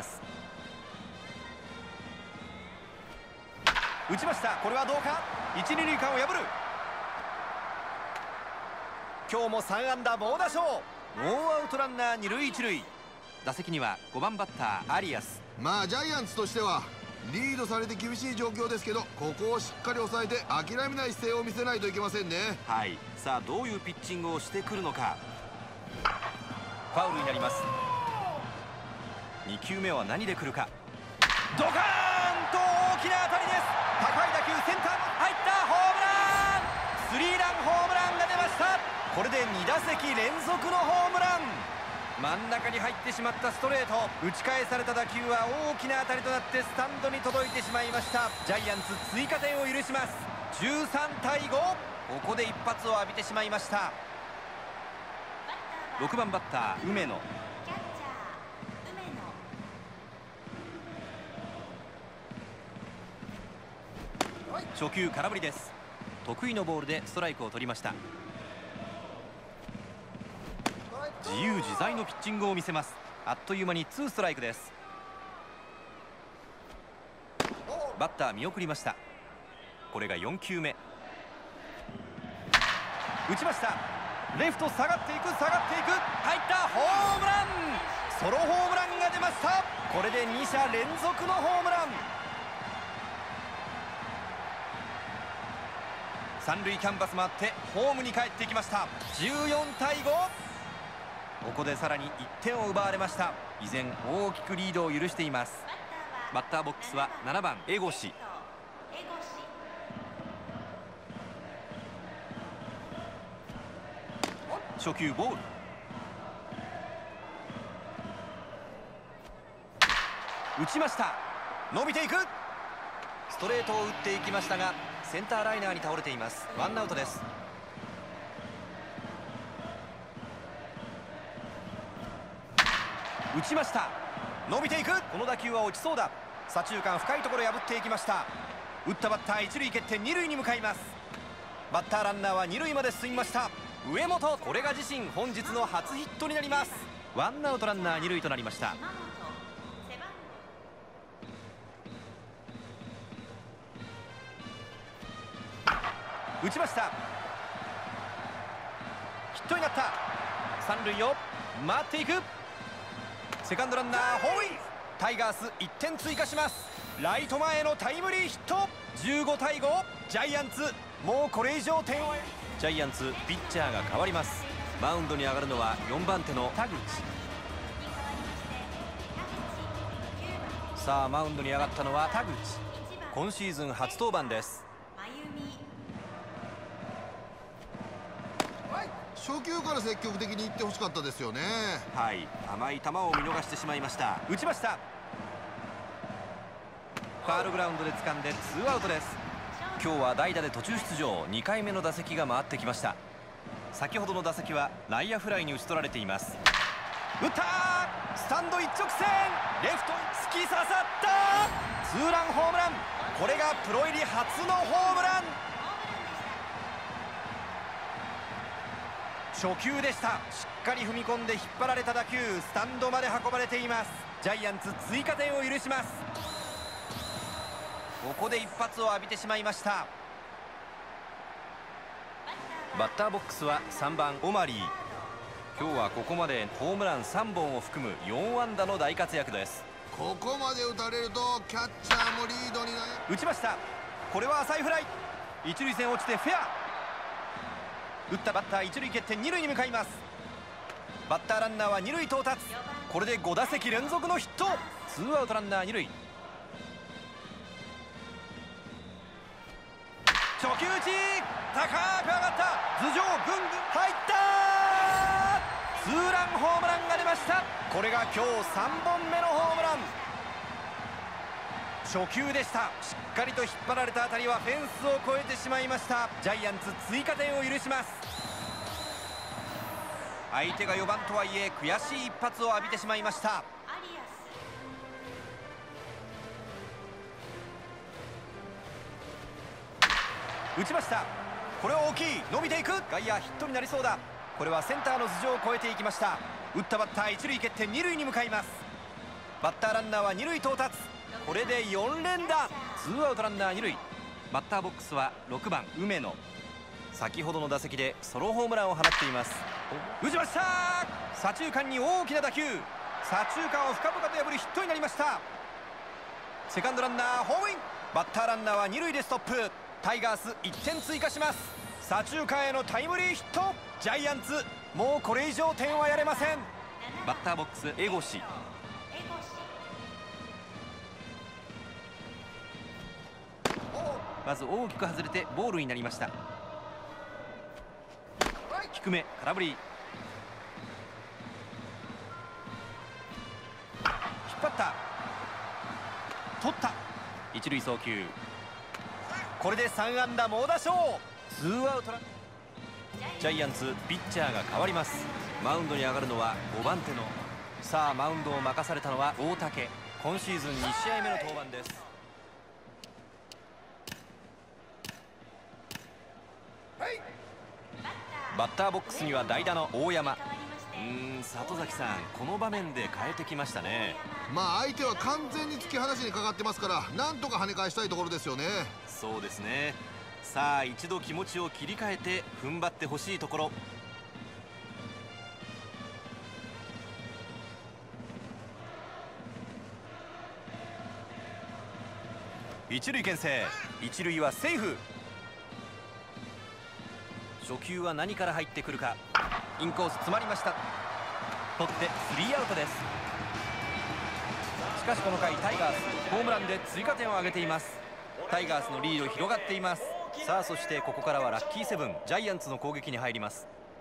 打ちました。これはどうか。1、2塁間を破る。今日も3安打猛打賞。ノーアウトランナー2塁1塁。打席には5番バッターアリアス。 まあジャイアンツとしてはリードされて厳しい状況ですけどここをしっかり抑えて諦めない姿勢を見せないといけませんね。 はい。さあどういうピッチングをしてくるのか。ファウルになります。2球目は何で来るか。ドカーンと大きな当たりです。高い打球センター入った。ホームラン。スリーランホームランが出ました。これで2打席連続のホームラン。真ん中に入ってしまったストレート。打ち返された打球は大きな当たりとなってスタンドに届いてしまいました。ジャイアンツ追加点を許します。13対5。ここで一発を浴びてしまいました。6番バッター梅野。初球空振りです。得意のボールでストライクを取りました。自由自在のピッチングを見せます。あっという間に2ストライクです。バッター見送りました。これが4球目。打ちました。レフト下がっていく、下がっていく。入った。ホームラン。ソロホームランが出ました。これで2者連続のホームラン。三塁キャンバス回ってホームに帰ってきました。14対5。ここでさらに1点を奪われました。依然大きくリードを許しています。バッターボックスは7番江越。初球ボール。打ちました。伸びていく。ストレートを打っていきましたがセンターライナーに倒れています。ワンアウトです。打ちました。伸びていく。この打球は落ちそうだ。左中間深いところ破っていきました。打ったバッター一塁蹴って二塁に向かいます。バッターランナーは二塁まで進みました。上本、これが自身本日の初ヒットになります。ワンアウトランナー二塁となりました。打ちました。ヒットになった。三塁を回っていく。セカンドランナーホームイン。タイガース1点追加します。ライト前のタイムリーヒット。15対5。ジャイアンツもうこれ以上点を。ジャイアンツピッチャーが変わります。マウンドに上がるのは4番手の田口。さあマウンドに上がったのは田口。今シーズン初登板です。 初球から積極的にいってほしかったですよね。 はい。甘い球を見逃してしまいました。打ちました。 ファールグラウンドで掴んで2アウトです。今日は代打で途中出場、2回目の打席が回ってきました。先ほどの打席は内野フライに打ち取られています。打った、スタンド一直線、レフトに突き刺さった、ツーランホームラン。これがプロ入り初のホームラン。初球でした。しっかり踏み込んで引っ張られた打球、スタンドまで運ばれています。ジャイアンツ追加点を許します。ここで一発を浴びてしまいました。バッターボックスは3番オマリー。今日はここまでホームラン3本を含む4安打の大活躍です。 ここまで打たれるとキャッチャーもリードになる。 打ちました。これは浅いフライ。一塁線落ちてフェア。打ったバッター一塁蹴って二塁に向かいます。バッターランナーは二塁到達。これで5打席連続のヒット。ツーアウトランナー二塁。初球打ち、高く上がった、頭上ぐんぐん入った。ツーランホームランが出ました。これが今日3本目のホームラン。初球でした。しっかりと引っ張られた当たりはフェンスを越えてしまいました。ジャイアンツ追加点を許します。相手が4番とはいえ悔しい一発を浴びてしまいました。打ちました。これは大きい、伸びていく、外野ヒットになりそうだ。これはセンターの頭上を越えていきました。打ったバッター一塁蹴って二塁に向かいます。バッターランナーは二塁到達。これで4連打。ツーアウトランナー二塁。バッターボックスは6番梅野。先ほどの打席でソロホームランを放っています。打ちました。左中間に大きな打球、左中間を深々と破るヒットになりました。セカンドランナーホームイン。バッターランナーは二塁でストップ。タイガース1点追加します。左中間へのタイムリーヒット。ジャイアンツもうこれ以上点はやれません。バッターボックス江越。まず大きく外れてボールになりました。低め空振り。引っ張った、取った、一塁送球。これで3安打猛打賞。ツーアウトラン。ジャイアンツピッチャーが変わります。マウンドに上がるのは5番手の、さあマウンドを任されたのは大竹。今シーズン2試合目の登板です。バッターボックスには代打の大山。里崎さん、この場面で変えてきましたね。 まあ相手は完全に突き放しにかかってますから、なんとか跳ね返したいところですよね。 そうですね。さあ一度気持ちを切り替えて踏ん張ってほしいところ。一塁牽制、一塁はセーフ。初球は何から入ってくるか。インコース詰まりました。取ってスリーアウトです。しかしこの回タイガースホームランで追加点を挙げています。タイガースのリード広がっています。さあそしてここからはラッキーセブン、ジャイアンツの攻撃に入ります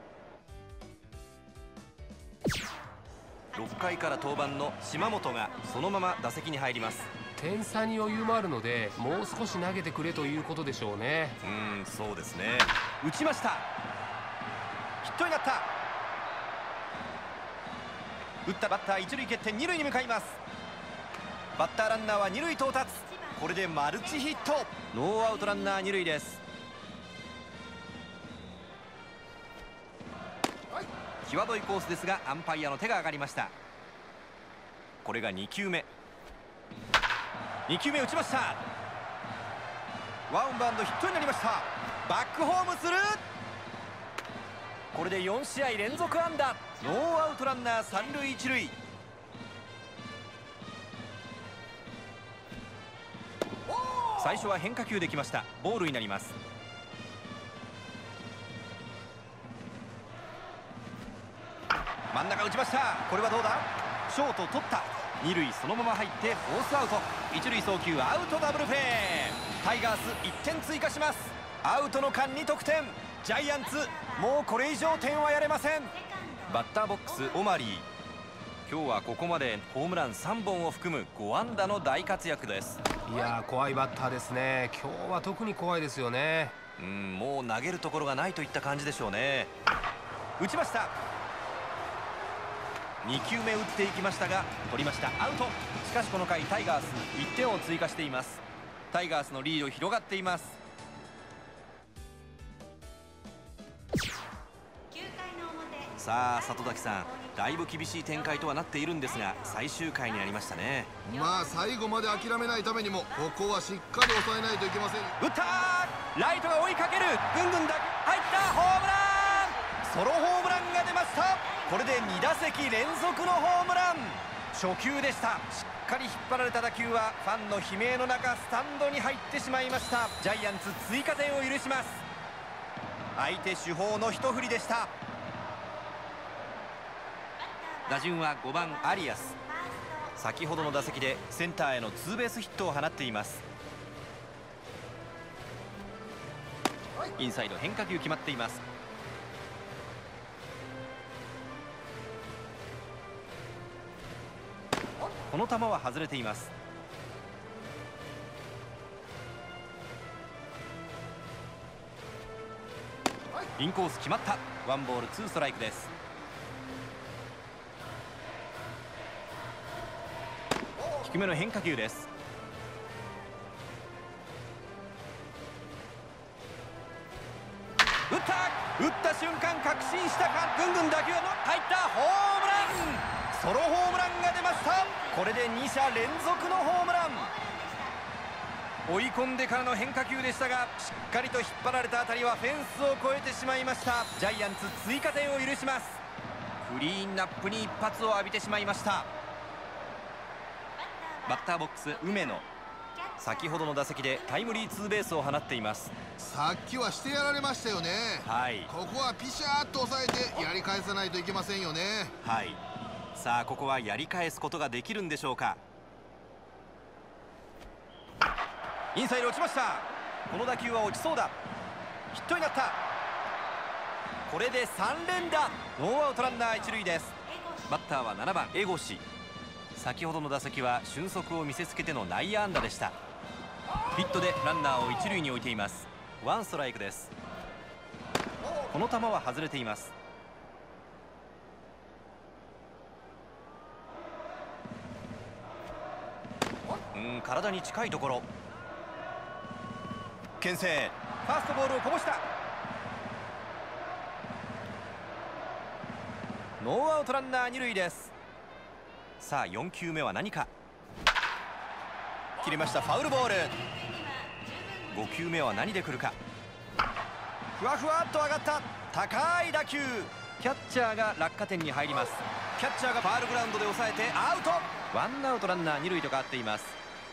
。6回から登板の島本がそのまま打席に入ります。 点差に余裕もあるので、もう少し投げてくれということでしょうね。 そうですね。打ちました。ヒットになった。打ったバッター一塁蹴って二塁に向かいます。バッターランナーは二塁到達。これでマルチヒット。ノーアウトランナー二塁です。際どいコースですがアンパイアの手が上がりました。これが2球目。2球目打ちました。ワンバウンドヒットになりました。バックホームする。これで4試合連続安打。ノーアウトランナー三塁一塁。最初は変化球できました。ボールになります。真ん中打ちました。これはどうだ。ショート取った。二塁そのまま入ってフォースアウト。一塁送球アウト、ダブルプレー。タイガース1点追加します。アウトの間に得点。ジャイアンツもうこれ以上点はやれません。バッターボックスオマリー。今日はここまでホームラン3本を含む5安打の大活躍です。 いやー、怖いバッターですね。今日は特に怖いですよね。 もう投げるところがないといった感じでしょうね。打ちました。2球目打っていきましたが取りました。アウト。しかしこの回タイガース1点を追加しています。タイガースのリード広がっています。さあ里崎さん、だいぶ厳しい展開とはなっているんですが最終回になりましたね。 まあ最後まで諦めないためにもここはしっかり抑えないといけません。 打ったー、ライトが追いかける。ぐんぐんだ入った。ホームラン、ソロホームランが出ました。これで2打席連続のホームラン。初球でした。しっかり引っ張られた打球はファンの悲鳴の中スタンドに入ってしまいました。ジャイアンツ追加点を許します。相手主砲の一振りでした。打順は5番アリアス。先ほどの打席でセンターへのツーベースヒットを放っています。インサイド変化球決まっています。この球は外れています。インコース決まった。ワンボールツーストライクです。低めの変化球です。打った瞬間確信したか。ぐんぐん打球の入った。ホームラン、ソロホームランが出ました。これで2者連続のホームラン。追い込んでからの変化球でしたがしっかりと引っ張られた当たりはフェンスを越えてしまいました。ジャイアンツ追加点を許します。クリーンナップに一発を浴びてしまいました。バッターボックス梅野、先ほどの打席でタイムリーツーベースを放っています。 さっきはしてやられましたよね。 はい、 ここはピシャーっと抑えてやり返さないといけませんよね。 はい、さあここはやり返すことができるんでしょうか。インサイド落ちました。この打球は落ちそうだ。ヒットになった。これで3連打。ノーアウトランナー一塁です。バッターは7番江越。先ほどの打席は俊足を見せつけての内野安打でした。ヒットでランナーを一塁に置いています。ワンストライクです。この球は外れています。体に近いところ牽制。ファーストボールをこぼした。ノーアウトランナー二塁です。さあ4球目は何か。切れました。ファウルボール。5球目は何で来るか。ふわふわっと上がった高い打球。キャッチャーが落下点に入ります。キャッチャーがファウルグラウンドで抑えてアウト。ワンアウトランナー二塁と変わっています。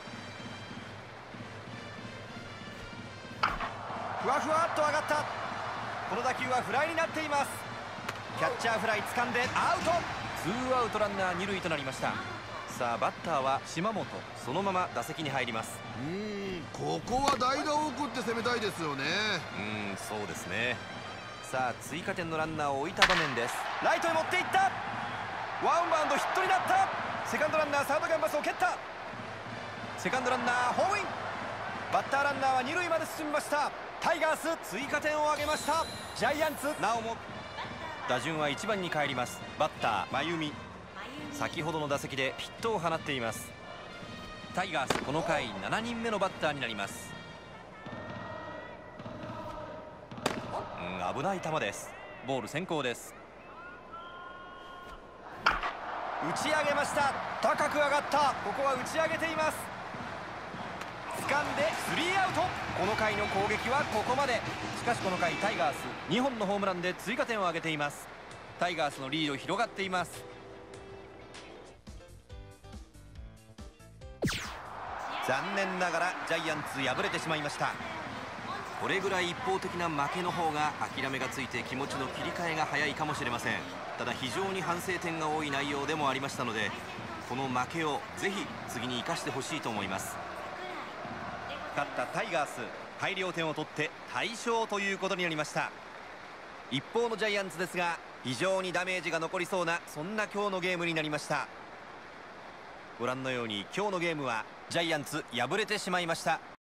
ふわふわっと上がった。この打球はフライになっています。キャッチャーフライ掴んでアウト。ツーアウトランナー二塁となりました。さあバッターは島本。そのまま打席に入ります。 ここは代打を送って攻めたいですよね。 そうですね。さあ追加点のランナーを置いた場面です。ライトへ持っていった。ワンバウンドヒットになった。セカンドランナーサードキャンバスを蹴った。セカンドランナーホームイン。バッターランナーは二塁まで進みました。タイガース追加点を挙げました。ジャイアンツなおも打順は1番に帰ります。バッター真由美。先ほどの打席でヒットを放っています。タイガースこの回7人目のバッターになります。危ない球です。ボール先行です。打ち上げました。高く上がった。ここは打ち上げています。掴んでスリーアウト。この回の攻撃はここまで。しかしこの回タイガース2本のホームランで追加点を挙げています。タイガースのリード広がっています。残念ながらジャイアンツ敗れてしまいました。これぐらい一方的な負けの方が諦めがついて気持ちの切り替えが早いかもしれません。ただ非常に反省点が多い内容でもありましたのでこの負けをぜひ次に生かしてほしいと思います。勝ったタイガース大量点を取って大勝ということになりました。一方のジャイアンツですが非常にダメージが残りそうなそんな今日のゲームになりました。 ご覧のように今日のゲームはジャイアンツ敗れてしまいました。